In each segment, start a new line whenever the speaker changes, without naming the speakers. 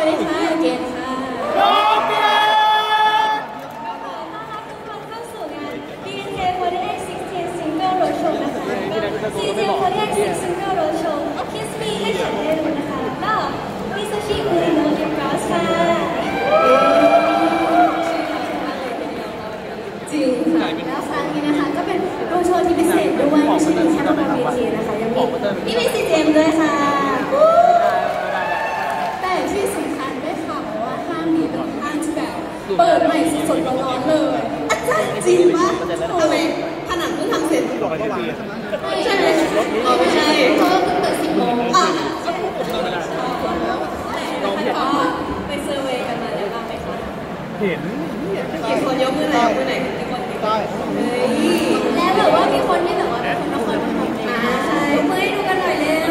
ดีค่ะเกณฑ์ค่ะ
โอเค
เข้าสู่งาน BNK48 16 Single Roadshow นะคะCJ48 Single Roadshow Kiss Me ให้ฉันได้รู้นะคะแล้วก็มิซาชิอุริโนะลิปกลอสค่ะจริงค่ะแล้วครั้งนี้นะคะก็เป็นโรดโชว์ที่พิเศษด้วยไม่ใช่แค่มาเวทีนะคะยังมีพี่มีซีเจมด้วยค่ะแต่ที่สำคัญได้ข่าวว่าห้างนี้เป็นห้างที่แบบเปิดใหม่สดๆร้อนๆเลยอาจารย์จริงปะทำไมผนังเพิ่งทำเสร็จใช่ไหมไม่ใช่เพราะว่าเพิ่งเปิด10 โมงอ่ะก็ไปเซอร์เวย์กันมาแล้วบ้างไหมคะ
เห็น
กี่คนยกมือแล้วมือไหนกี่คนได้แล้วแบบว่ามีคนที่แบบว่าเป็นคนนครปฐมมาใช่ยกมือให้ดูกันหน่อยเร็ว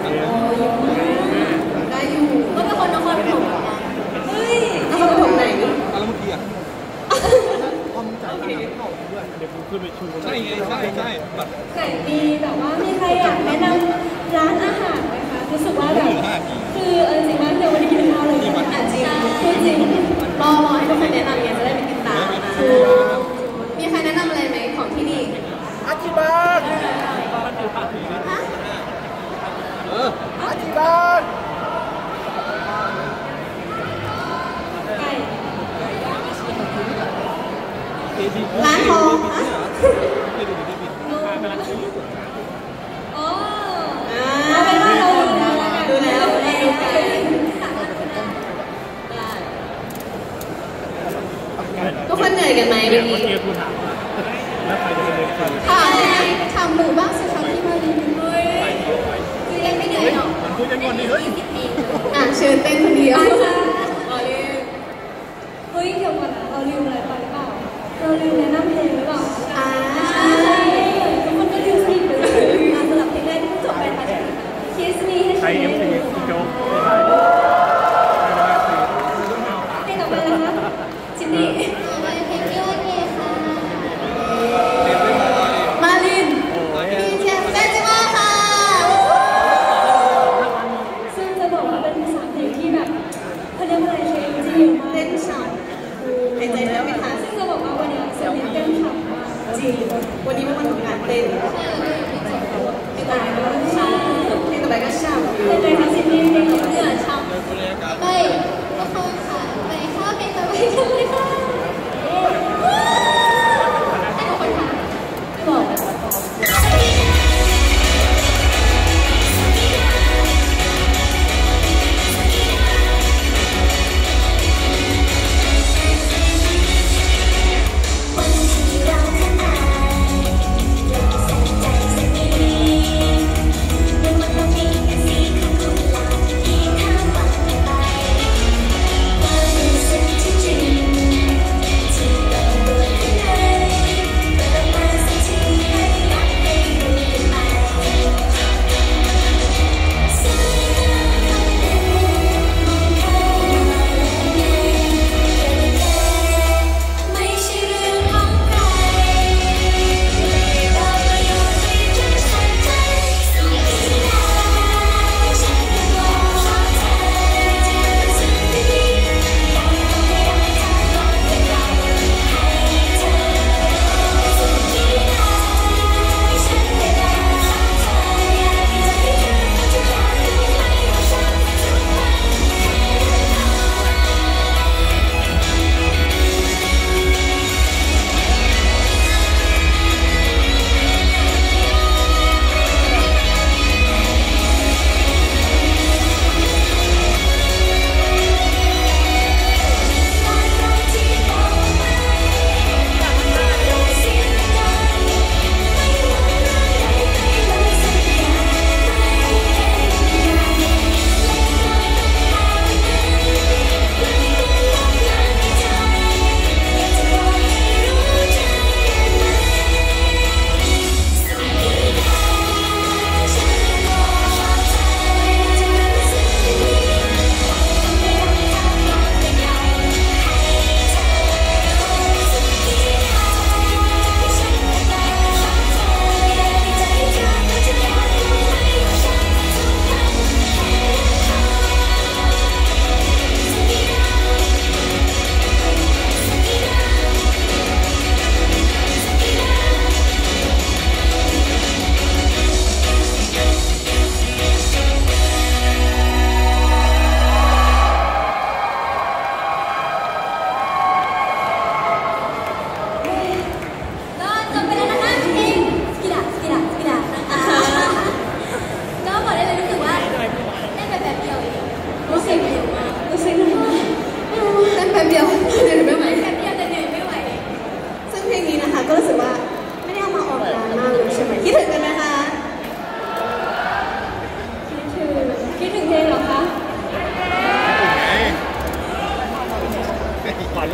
ได้อยู่ก็เป็นคนนครปฐมเฮ้ยนครปฐมไหน
อะไรเมื่อกี้อ่ะความใจเดี๋ยวกูขึ้นไปชูใช่ไงใช่แบบ
ไหนมีแบบว่ามีใครอยากแนะนำร้านอาหารไหมคะรู้สึกว่าแบบคือจริงๆแล้วเดี๋ยววันนี้กินข้าวเลยจริงคือจริงรอให้ทุกคนแนะนำเนี่ยจะได้ไปติดตามมีใครแนะนำอะไรไหมของที่นี่
อาจิบะอาจิบะ
ร้านทองอ๋อเอาเป็นว่าเราดูแล้วทุกคนเหนื่อยกันไหมเมื่อกี้ถามหนูบ้างสิคะที่มาดีคือยังไม่เหนื่อยหรอก
คุยกันก่อนดิเฮ้ย
เชิญเต้นคนเดียวเฮ้ยเดี๋ยวก่อนนะเราลืมอะไรไปหรือเปล่าเราลืมแนะนำเพลงหรือเปล่าใช่ทุกคนก็ลืมสนิทเลยสำหรับเพลงแรกที่จบไปค่ะ Kiss Me ให้ฉันได้รู้เพลงต่อไปเลยนะจินนี่เพลงที่โอเคค่ะมาลินดีเจเต้นจิมาค่ะซึ่งจะบอกว่าเป็นภาษาเพลงที่แบบเขาเรียกว่าอะไรเพลงที่เต้นฉ่ำหายใจแล้วไม่ทันซึ่งจะบอกว่าวันนี้เซลล์เต้นฉ่ำมากจริงวันนี้เป็นวันของการเต้นไม่ตายก็ฉ่ำเพลงต่อไปก็ฉ่ำเพลงอะไรคะซินนี่เหนื่อยฉ่ำไปทุกคนค่ะไปเข้าเพลงต่อไปกันเลยค่ะให้ทุกคนค่ะบอก
Dream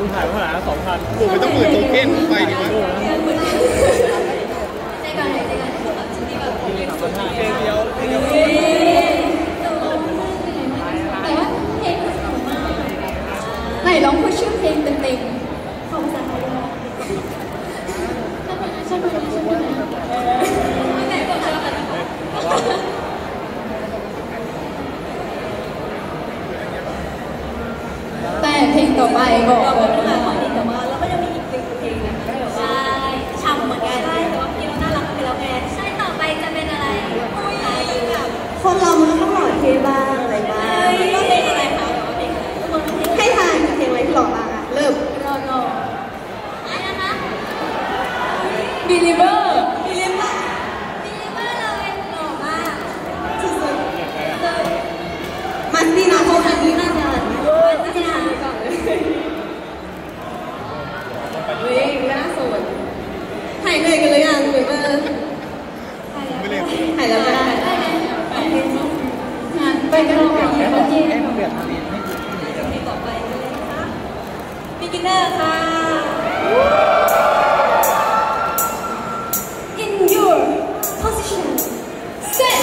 คุณถ่ายเท่าไหร่นะ2,000ผมไม่ต้องหมื่นโทเค็นไปดีกว่า
ในการไหนในการที่แบบจะมีแบบเพลง
เดียว
แต่ว่าเพลงสนุกมากไหนลองพูดชื่อเพลงเต็มๆของภาษาไทยด้วยใช่ไหมไหนบอกว่าแต่เพลงต่อไปบอกเราเป็นหลายคนแต่ว่าเราก็ยังมีอีกเพลงนะใช่ฉ่ำเหมือนกันใช่แต่ว่าพี่เราน่ารักกันไปแล้วไงใช่ต่อไปจะเป็นอะไรแบบคนเรามันต้องหล่อเท่บ้างอะไรบ้างก็เพลงอะไรคะให้ทายเพลงอะไรที่หล่อบ้างอ่ะเริ่มรออะไรนะคะ Believer เลยหล่อมากสุดๆมันดีนะเขาอันนี้น่าจะก่อนเลยเฮ้ยไม่น่าโสดหายเหนื่อยกันเลยยังหรือว่าหายแล้วนะไปกันต่อไปที่ต่อไปเลยนะคะbeginner ค่ะ in your position set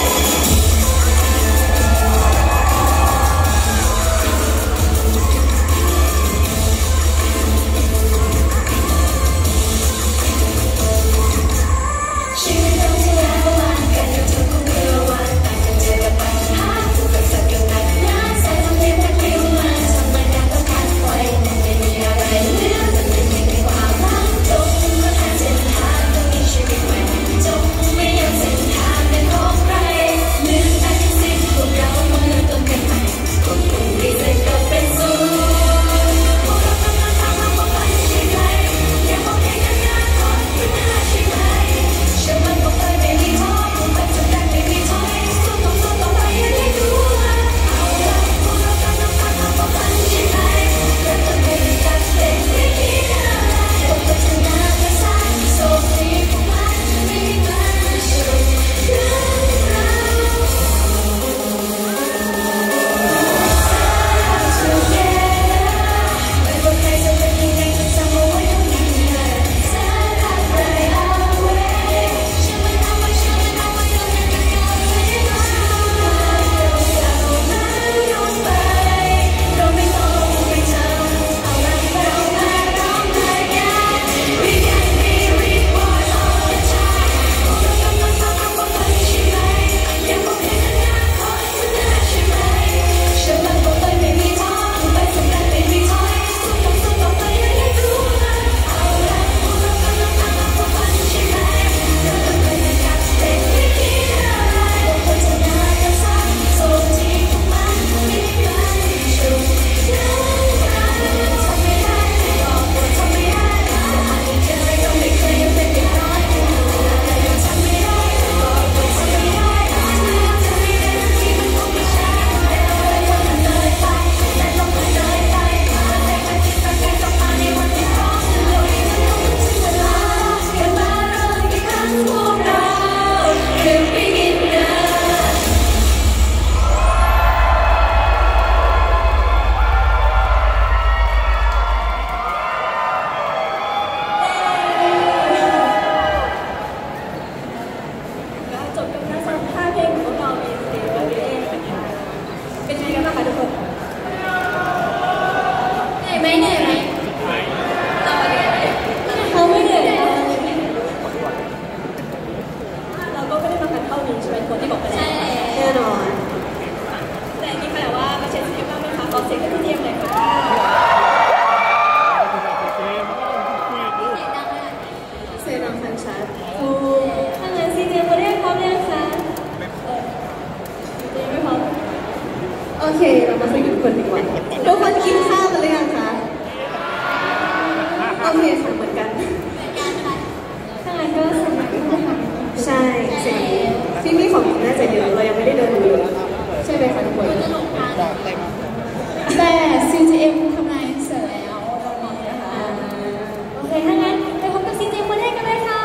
CGM ทำไงเสร็จแล้วโอเคถ้างั้นไปพบกับ CGM คนแรกกันเลยค่ะ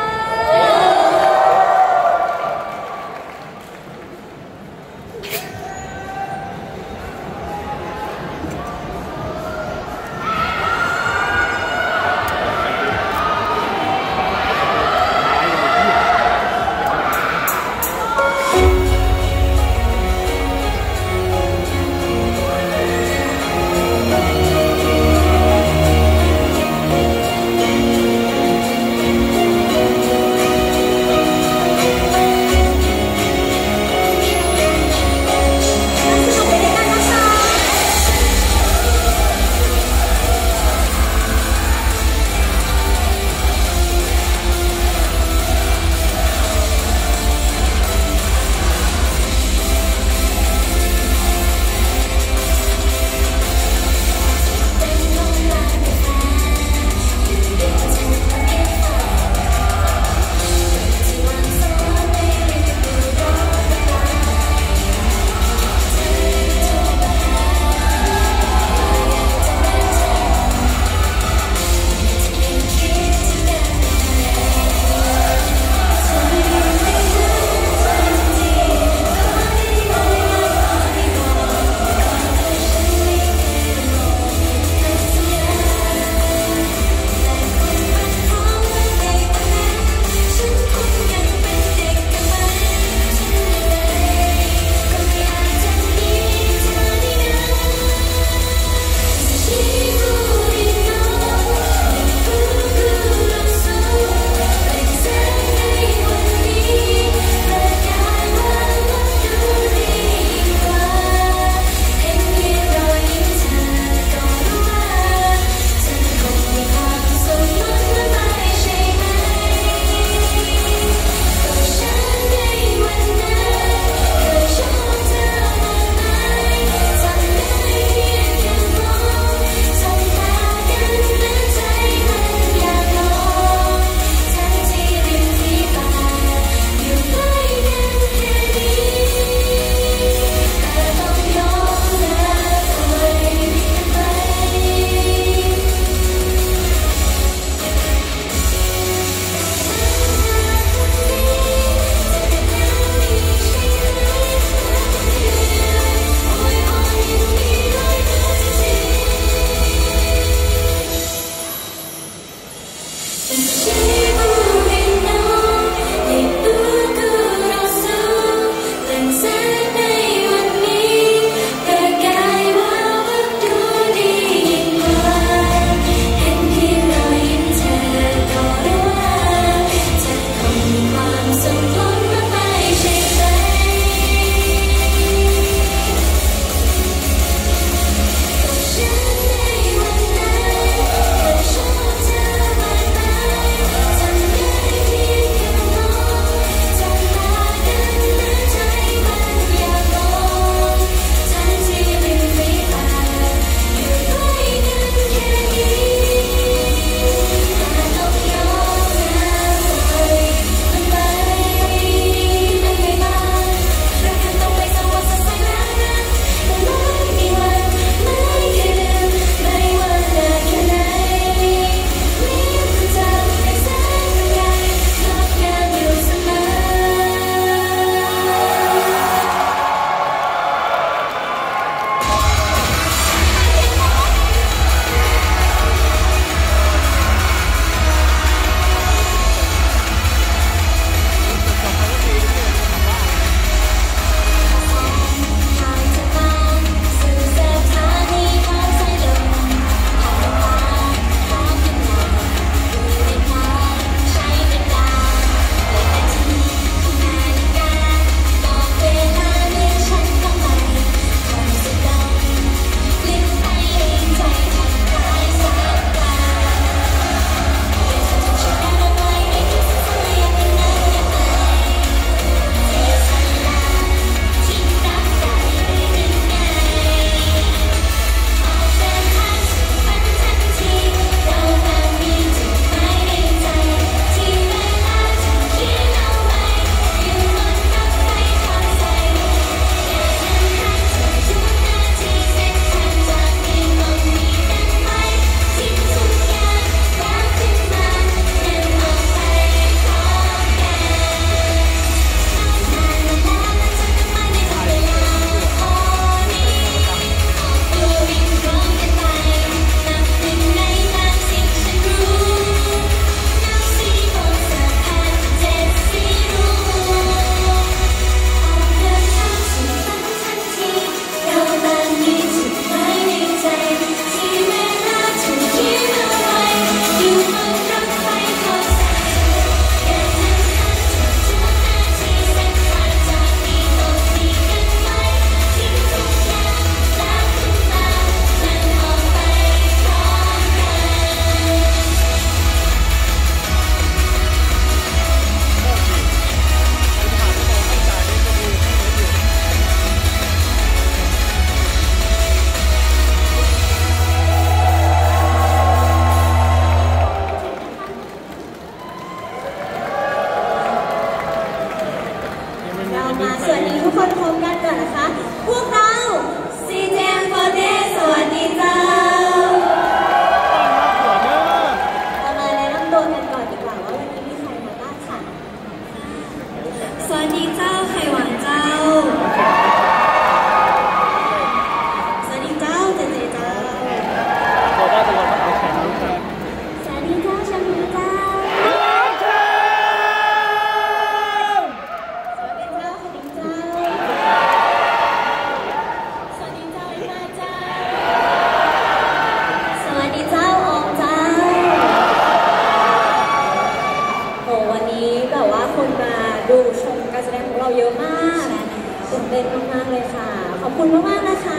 คุณมากๆนะคะ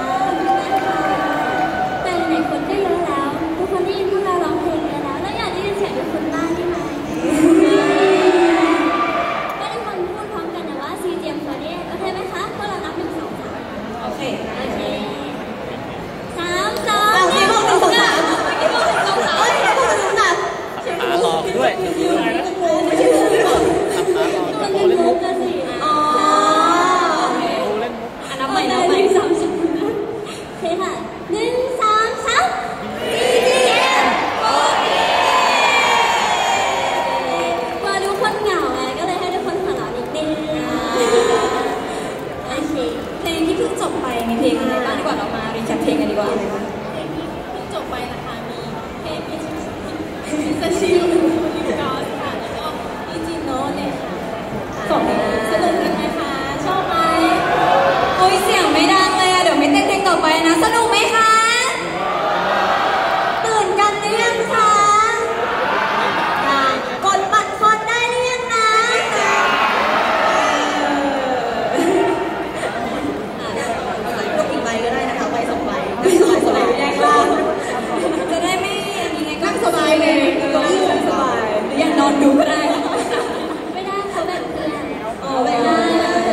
แต่ไหนคนก็เยอะแล้วทุกคนได้ยินพวกเราร้องเพลงกันแล้วแล้วอยากได้ยินเสียงทุกคนบ้างได้ไหมก็ทุกคนพูดพร้อมกันนะว่า CGM48 โอเคไหมคะพวกเรานับ1 2 3โอเค3 2 1
บอก1 2 3เฮ้ยบอก1 2 3
หลอกด้วย
ไม่ใช่มันเป็นมุกกันสิอ๋อนับใหม่3 2 1โอเคค่ะ1 2 3 CGM มาดูคนเหงาไงก็เลยให้ทุกคนหัวเราะนิดนึงโอเคเพลงที่เพิ่งจบไปมีเพลงอะไรบ้างดีกว่าเรามารีแคปเพลงกันดีกว่าเพลงที่เพิ่งจบไปนะคะมีเพลงที่สชิลลิกอสค่ะแล้วก็อีจิโน่เลยค่ะสนุกกันไหมคะชอบไหมโอ้ยเสียงไม่ดังเลยอะเดี๋ยวไม่เต้นเพลงต่อไปนะสนุกไหมคะตื่นกันหรือยังคะกดบัตรคอนได้หรือยังนะ
ลูกอีกใบก็ได้นะคะใบ2 ใบสบายๆแยกล่าง
จะได้ไม่ยังไงก็
นั่งสบายเลยก็นั่งสบาย
หรืออยากนอนดูก็ได้ไม่ได้เขาแบ่งเพื่อน
แบ่งเพื่อน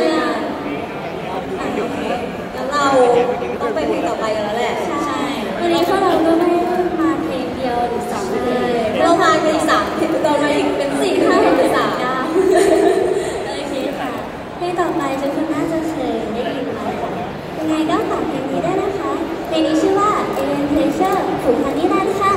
แล้วเราต้องไปเพลงต่อไปกันแล้วแหละ
ใช่วันนี้พวกเราก็ไม่ได้มาเพลงเดียวหรือ2 เพลง
เรามาเป็น3เรามาอีกเป็น4 5 6 3
9โอเคค่ะเพลงต่อไปทุกคนน่าจะเคยได้ยินมายังไงก็ฝากเพลงนี้ได้นะคะเพลงนี้ชื่อว่า Alien Pleasure ของฮันนี่นันค่ะ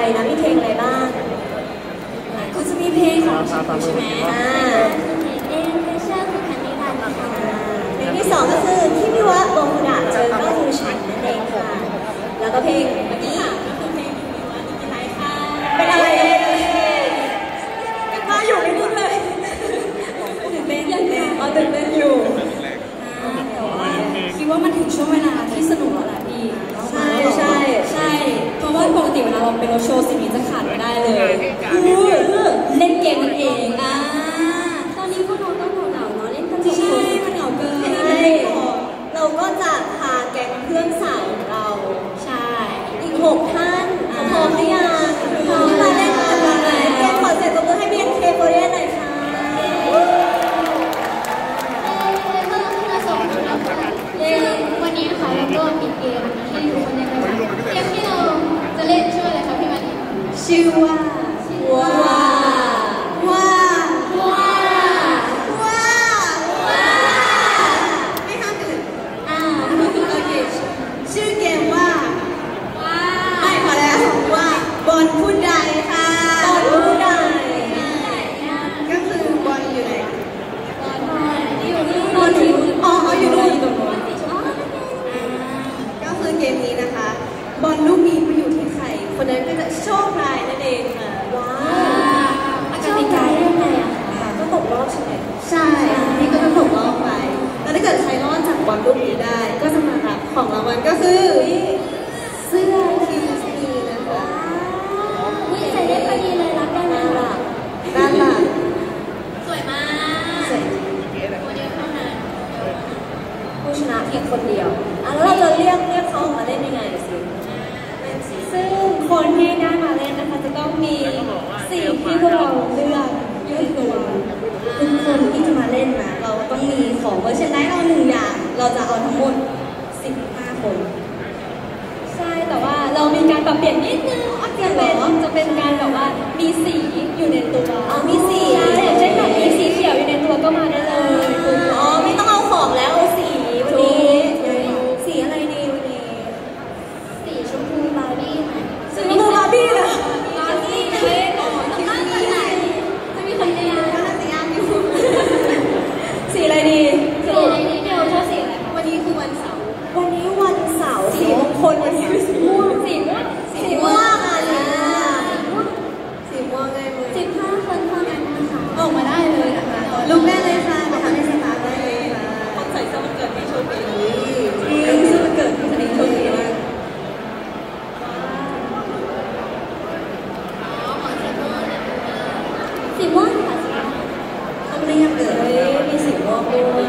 นะมีเพลงอะไรบ้าง
ก็จะมีเพลงของฉันใช่ไหม
เพลงที่2ก็คือที่พี่วะโบมุดะเจอก็คือฉันนั่นเองค่ะแล้วก็เพลงเมื่อกี้
ก็คือเพลงที่ว่าดีใจค่ะ
เป็นอะไรมาอยู่ไม่นิ่งเลย
ตื่นเต้นยังไง
ตื่นเต้นอยู่
แต่ว่าคิดว่ามันถึงช่วงเวลาที่สนุกแล้วแหละพี่
ใช่
เพราะว่าปกติเวลาเราเป็นโชว์สิ่งนี้จะขาดไม่ได้เลยคือเล่นเกมนั่นเองตอนนี้พวกเราต้องเหงาเนาะเล่นกันใช่มันเหงาเกิน
เราก็จะพาแก๊งเพื่อนสาวเรา
ใช่
อีก6 ท่านพร้อมหรือยังพร้อมมาเล่นกันไหมแก๊งขอเสียงปรบมือให้BNKโคเรียหน่อยค่ะ
วันนี้นะคะเราก็มีเกมที่ทุกคนยังไม่รู้เกมที่เราจะเล่นชื่ออะไรคะพี่มัน
ชื่อว่าไม่ห้ามอื่นโอเคชื่อเกมว่าไม่พอแล้วว่าบอลพูดใดค่ะบอลพูดใดก็คือบอลอยู่ไหนบอลอยู่อยู่นู่นก็คือเกมนี้นะคะบอลลูกนี้ไปอยู่ที่ใครคนนั้นก็จะโชคร้ายนั่นเองค่ะว้าว
กติกายังไงอะ
คะก็ตกรอบใช่ไหมใช่นี่ก็จะตกรอบไปแล้วถ้าเกิดใครรอดจากบอลลูกนี้ได้ก็จะมารับของรางวัลก็คือเสื้อคิวซีนะคะ
ใส่ได้พอดีเลยรับได้
น่ารัก
สวยมาก
สวย
ตัวเดียวเท่านั้น
ผู้ชนะเพียงคนเดียวแล้วเราจะเรียกเขาออกมาเล่นยังไงสิซึ่งคนที่ได้มาเล่นนะคะจะต้องมีสิ่งที่พวกเราเลือกยืดตัวทุกคนที่จะมาเล่นนะเราต้องมีของเวอร์ชันได้เรา1 อย่างเราจะเอาทั้งหมด15 คนใช่แต่ว่าเรามีการปรับเปลี่ยนนิดนึงจะเป็นการแบบว่ามีสีอยู่ในตัวมีสีอย่างเช่นแบบมีสีเขียวอยู่ในตัวก็มาได้เลยไม่ต้องเอาของแล้วเอาสีวันนี้สีอะไรดีวันนี้
สีชมพูบาร์บี้ไหม
ชมพูบาร์บี้เหรอบ
าร์บี้เลยคิดว่าจะไหนจะมีคนเดียว
ก็น่าจะยากอยู่สีอะไรดี
เดี๋ยวชอบสีอะไร
วันนี้คือวันเสาร์สีมงคลวันนี้คือสีม่วง
สีม่วง
สีม่วงไงมือ
15 คนเท่านั้นนะคะ
ออกมาได้เลยนะคะลุกได้เลยค่ะมาทำให้สตาร์ทได้เลยค่ะคนใส่เสื้อวันเกิดที่โชคดีเสื้อวันเกิดที่คนนี้โชคดีมาก
สีม่วงค่ะ
ต้องเรียบเลยมีสีม่วงด้วย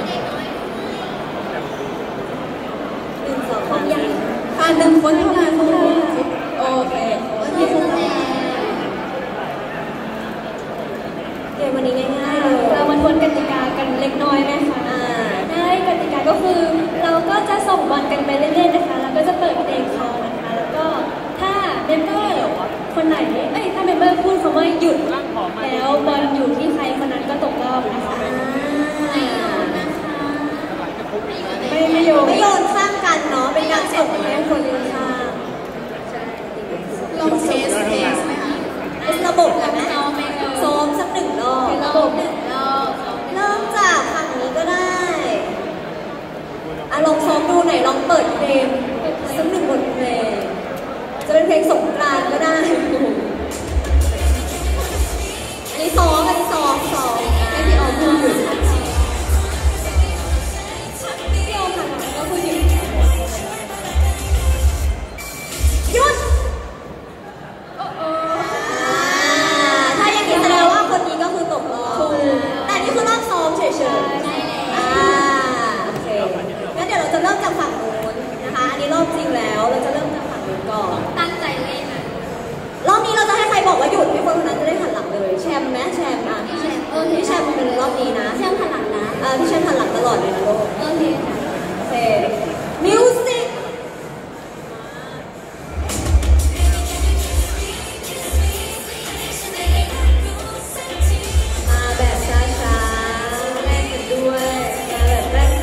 1 2 3ยัง1 คนเท่านั้นโอเคเกมวันนี้ง่ายๆเลย
เรามาทวนกติกากันเล็กน้อยนะคะ
ได้กติกาก็คือเราก็จะส่งบอลกันไปเรื่อยๆนะคะแล้วก็จะเปิดเพลงคอนะคะแล้วก็ถ้าเมมเบอร์คนไหนถ้าเมมเบอร์พูดคำว่าหยุดแล้วบอลอยู่ที่ใครคนนั้นก็ตกรอบนะคะไม่โยนข้ามกันเนาะเป็นการส่งให้คนอื่นข้าม
ลองเทสไหมคะ
เป็นระบบกันไหมซ้อมสัก1 รอบ
ระบบ1 รอบ
เริ่มจากฝั่งนี้ก็ได้ลองซ้อมดูหน่อยลองเปิดเพลงสัก1 บทเพลงจะเป็นเพลงสงกรานต์ก็ได้อันนี้ซ้อมให้พี่ออมพูดอยู่พี่ออมค่ะก็พูดอยู่หยุดถ้าอย่างนี้แสดงว่าคนนี้ก็คือตกรอบแต่นี่คือรอบซ้อมเฉยๆโอเคงั้นเดี๋ยวเราจะเริ่มจากฝั่งนู้นนะคะอันนี้รอบจริงแล้วเราจะเริ่มจากฝั่งนู้นก่อน
ตั้งใจเล่นนะ
รอบนี้เราจะให้ใครบอกว่าหยุดให้คนคนนั้นจะได้หันหลังเลยแชมป์ไหมแชมป์พี่แชมป์เป็นรอบนี้นะ
แชมป์หันหลังนะ
พี่แชมป์หันหลังตลอดเลยนะลูก
โอเคค่ะ
โอเคมิวสิกมาแบบช้าๆแรกกันด้วยมาแบบแรก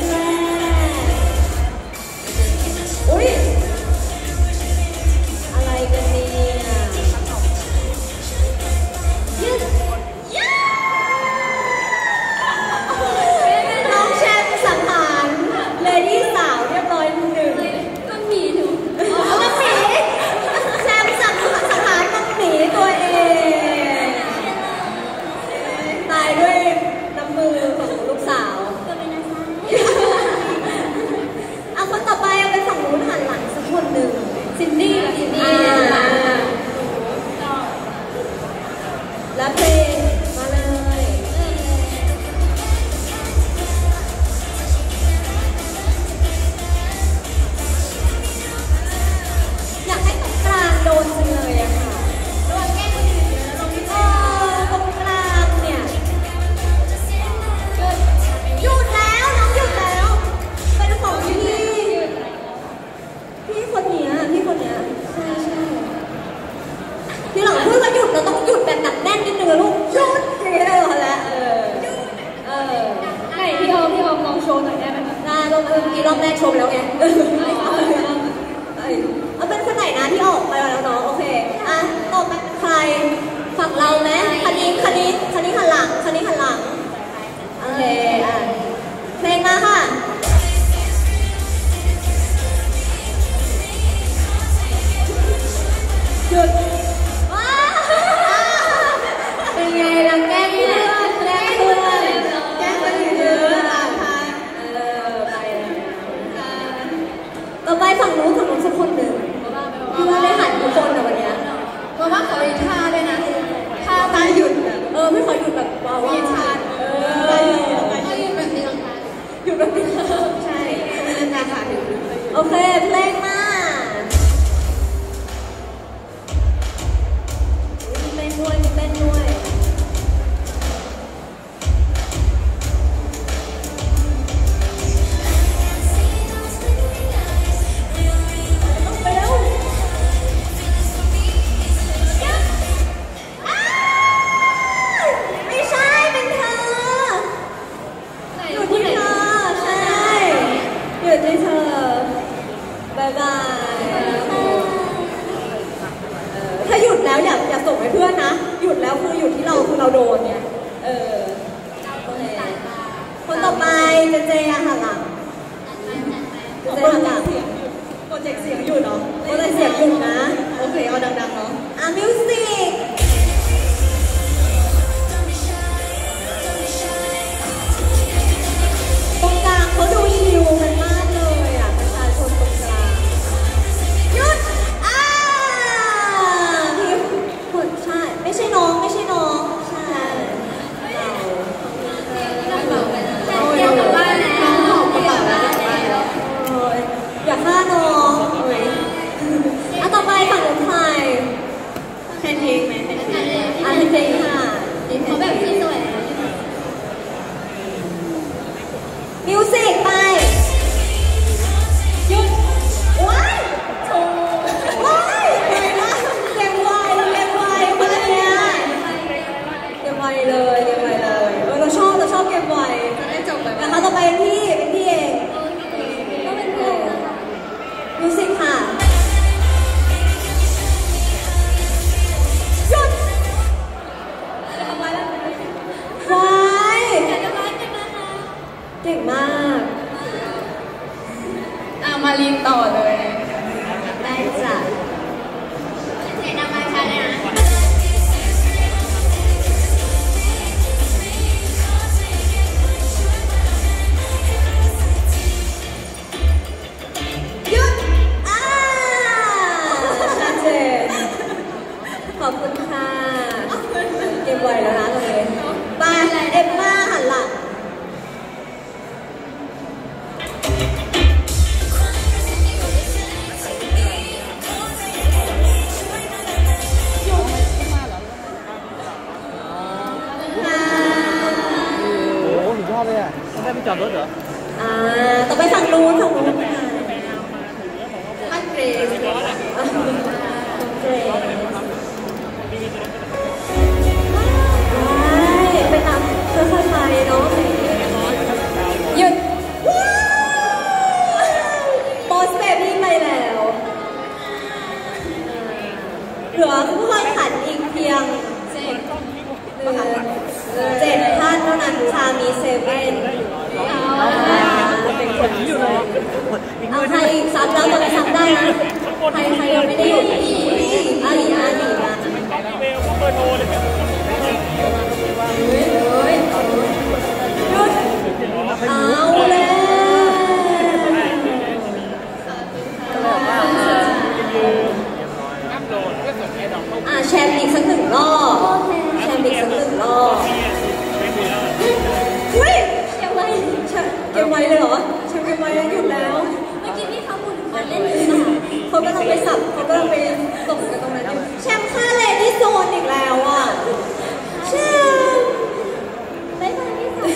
อุ๊ยอะไรกันเนี่ยซินดี้กับซินดี้แล้วเพลงมาเลยอยากให้ตรงกลางโดนจังเลยอะค่ะโดนแก้คนอื่นเยอะแล้วเราไม่ตรงกลางเนี่ยหยุดแล้วน้องหยุดแล้วเป็นของพี่คนนี้ใช่ที่หลังพูดว่าหยุดเราต้องหยุดแบบหนักแน่นนิดนึงลูกหยุดอย่างนี้ได้หรอแล้วไหนพี่ออมลองโชว์หน่อยได้ไหมคะได้ลองกี่รอบแรกโชว์แล้วไงเอาเป็นคนไหนนะที่ออกไปแล้วเนาะโอเคอ่ะต่อไปใครฝั่งเราไหมคันนี้หันหลังโอเคอ่ะเพลงมาค่ะหยุดว้าเป็นไงล่ะแกล้งเพื่อนไปเลยต่อไปฝั่งนู้นสักคนหนึ่งพี่ว่าได้หันทุกคนนะวันนี้เพราะว่าเขามีท่าด้วยนะท่าตาหยุดไม่ขอหยุดแบบว้าวมีท่าหยุดแบบนี้หยุดแบบนี้ใช่นะคะโอเคเพลงมามีเต้นด้วยไปแล้วไม่ใช่เป็นเธออยู่ที่เธอใช่อยู่ที่เธอบายบายถ้าหยุดแล้วอย่าส่งให้เพื่อนนะหยุดแล้วคือหยุดที่เราคือเราโดนเนี่ยคนต่อไปเจอะค่ะหลังเจหันหลังโปรเจกต์เสียงหยุดเนาะโปรเจกต์เสียงหยุดนะโอเคเอาดังๆเนาะมิวสิกตรงกลางเขาดูชิลกันมากเลยอ่ะประชาชนตรงกลางหยุดใช่ไม่ใช่น้องใช่อยากกลับบ้านแล้วน้องหอบกระเป๋าแล้วอยากฆ่าน้องต่อไปฝั่งนู้นใครเพลงไหมเพลงค่ะเขาแบบที่สวยมิวสิกไปหยุดว้ายเก็บไวเลยเราชอบเกมไวจะได้จบแบบนะคะต่อไปเป็นพี่เองก็เป็นเพลงมิวสิกค่ะหยุดไว้เก่งมากมาลีนต่อเลยได้จ้ะเสียงดังมาชัดเลยนะขอบคุณค่ะเก็บไว้แล้วนะเลยไปเอ็มม่าหันหลัง
โอ้สุดยอดเลยอ่ะต้องได้ไปจอดรถเหรอ
ต่อไปฝั่งนู้นท่านเกรซไปตามค่อยๆไปเนาะหยุดบอสเบบี้ไปแล้วเหลือผู้แข่งขันอีกเพียง7 ท่านเท่านั้นชามี7เป็นคนอยู่เลยเอาใครอีกซ้ำแล้วตอนนี้ซ้ำได้นะใครยังไม่ได้อยู่อาลีมาเอาเลยกำลังไปสับเขากำลังไปตบกันตรงนั้นอยู่แชมป์ค่าเลดี้โซนอีกแล้วอ่ะแชมป์ไม่ไปไม่สับ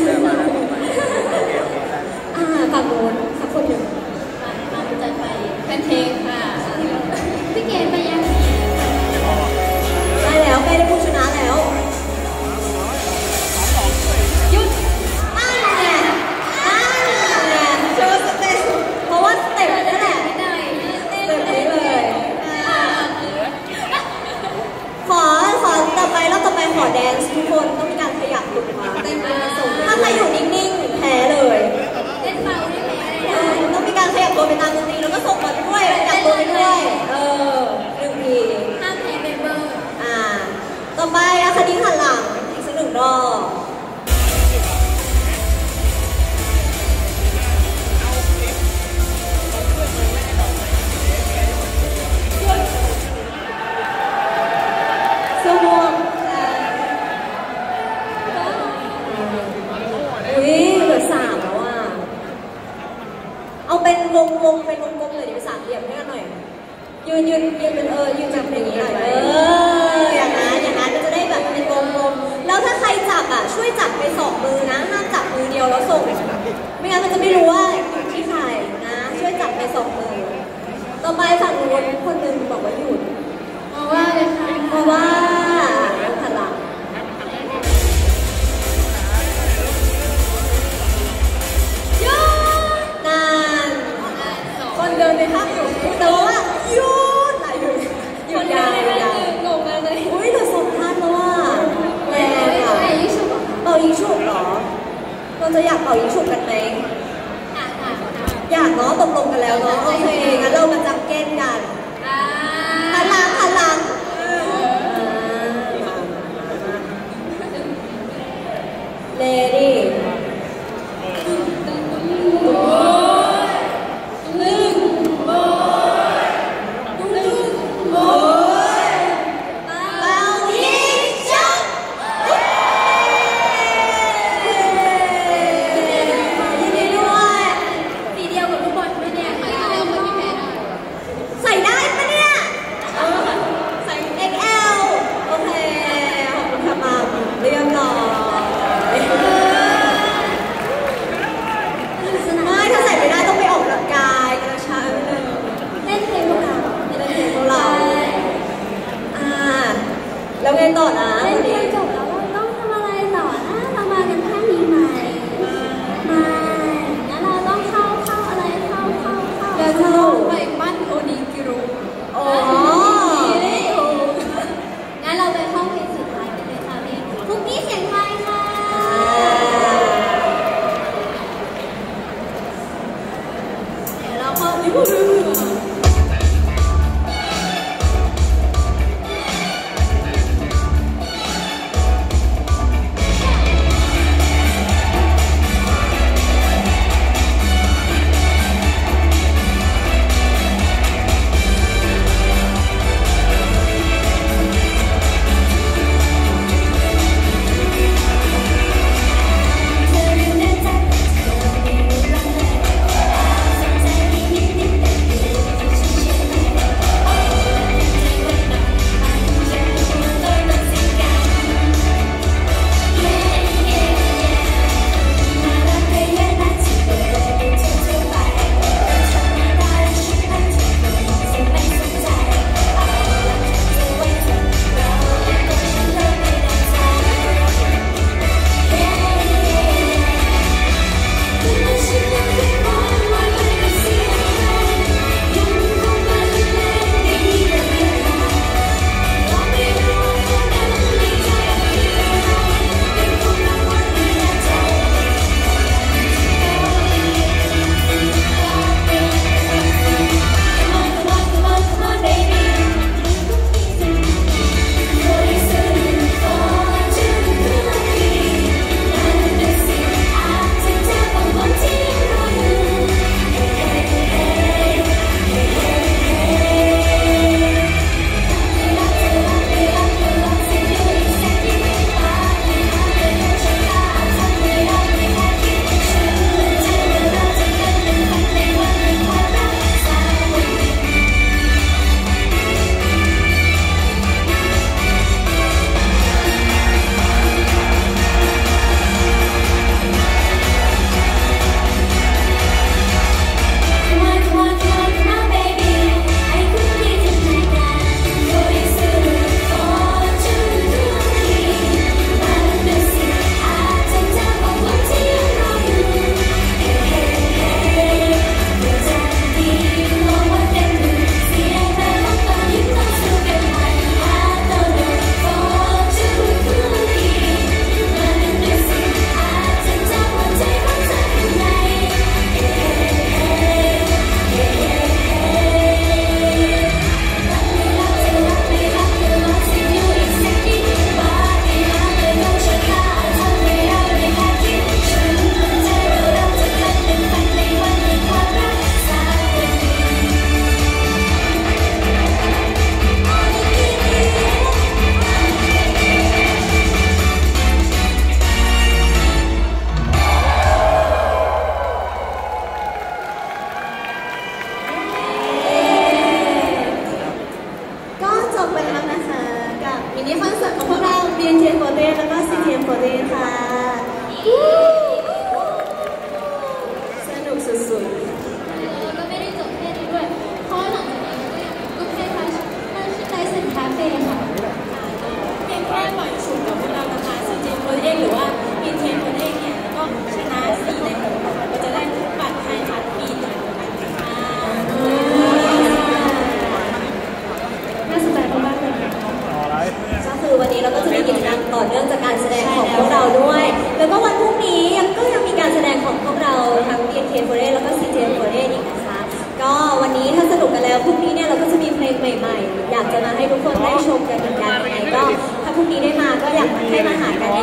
ฝั่งโน้นสักคนหนึ่ง
เราจะไปเป็นเพลงค่ะพี่เกดไปยัง
ได้แล้วใกล้ได้ผู้ชนะแล้วหยุดนั่นไงโชว์สเต็ปเพราะว่าสเต็ปนี่แหละสเต็ปนี้เลยขอต่อไปรอบต่อไปขอแดนซ์ทุกคนต้องมีการขยับตัวถ้าใครอยู่นิ่งๆแพ้เลย
เล่นเบาได้ไหม
ต้องมีการขยับตัวไปตามดนตรีแล้วก็ส่งบอลด้วยขยับตัวไปด้วย1 ที
ห้ามแพ้เบเบอร์
ต่อไปอะคดีหันหลังอีกสัก1 รอบเสื้อม่วงเหลือ3แล้วอ่ะเอาเป็นวงเป็นวงกลมเลยดิเป็น3 เหลี่ยมให้กันหน่อยยืนเป็นยืนจับอย่างนี้หน่อยอย่างนั้นมันจะได้แบบเป็นวงกลมแล้วถ้าใครจับอ่ะช่วยจับไป2 มือนะห้ามจับมือเดียวแล้วส่งไม่งั้นมันจะไม่รู้ว่าอยู่ที่ใครนะช่วยจับไป2 มือต่อไปฝั่งนู้นคนหนึ่งบอกว่าหยุด
เพราะว่าเลยค่ะ
เพราะว่าพลังคนเดินไปข้างหนูแต่ว่าหยุดยาว
งงกันเลย
อุ้ยเหลือ2 ท่านแล้วว่าแรงอ่ะเป่ายิงฉุบเหรอเราจะอยากเป่ายิงฉุบกันไหมอยากเนาะตกลงกันแล้วเนาะโอเคงั้นเรามาจำเกณฑ์กันหันหลังเลดี้แล้วไงต่อนะ
เล่นเพลงจบแล้วเราต้องทำอะไรต่อนะเรามากันท่านี้ไหมงั้นเราต้องเข้าอะไรเข้าไปปั้นโอนิกิรุงั้นเราไปห้องเพลงสุดท้ายกันเลยค่ะพี่พรุ่งนี้เสียงไทยค่ะเดี๋ยวเราเข้า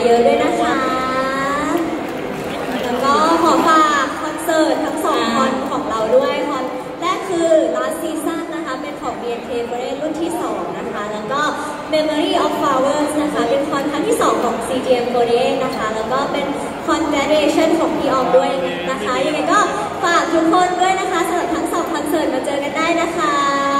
เยอะๆด้วยนะคะแล้วก็ขอฝากคอนเสิร์ตทั้ง2คอนของเราด้วยคอนแรกคือ Last Season นะคะเป็นของ BNK48 รุ่นที่2นะคะแล้วก็ Memory of Flowers นะคะเป็นคอนครั้งที่2ของ CGM48 นะคะแล้วก็เป็นคอน Graduation ของพี่ออมด้วยนะคะยังไงก็ฝากทุกคนด้วยนะคะสำหรับทั้ง2คอนเสิร์ตมาเจอกันได้นะคะ